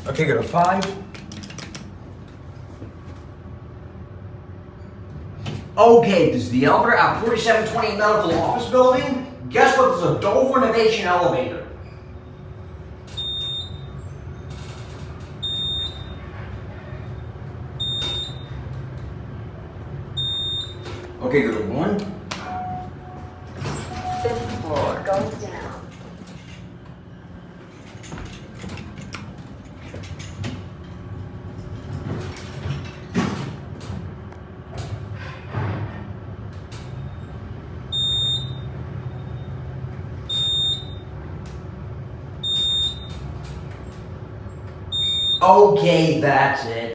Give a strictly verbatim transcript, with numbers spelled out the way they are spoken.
Okay, go to five. Okay, this is the elevator at forty-seven twenty Medical Office Building. Guess what? This is a Dover Innovation elevator. Okay, go to one. Fifth floor, goes down. Okay, that's it.